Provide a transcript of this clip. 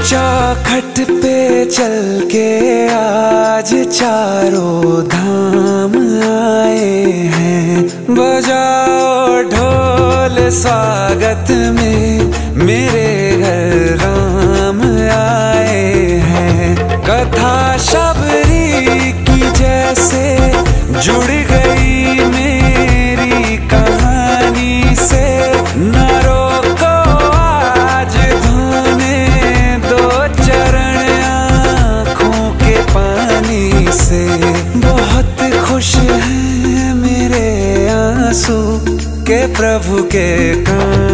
चौखट पे चल के आज चारों धाम आए हैं। बजाओ ढोल स्वागत में, मेरे घर राम आए हैं। कथा शबरी की जैसे जुड़ गई मेरी कहानी से। न रोको आज धोने दो चरण आँखों के पानी से। बहुत खुश हैं मेरे आंसू के प्रभु के काम